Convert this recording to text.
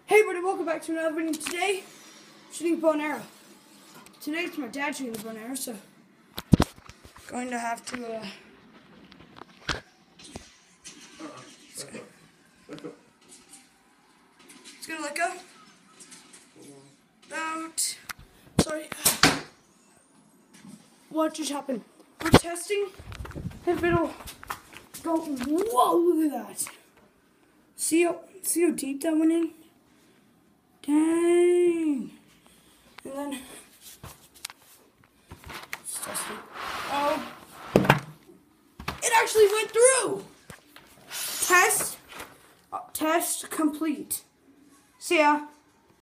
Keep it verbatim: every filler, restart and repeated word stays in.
Hey everybody, welcome back to another video. Today, I'm shooting bow and arrow. Today it's my dad shooting the bow and arrow, so going to have to uh It's gonna, let go. It's gonna let go. About sorry. What just happened? We're testing if it'll go. Whoa, look at that. See how see how deep that went in? Dang. And then let's test it. Oh, it actually went through. Test uh, test complete. See ya.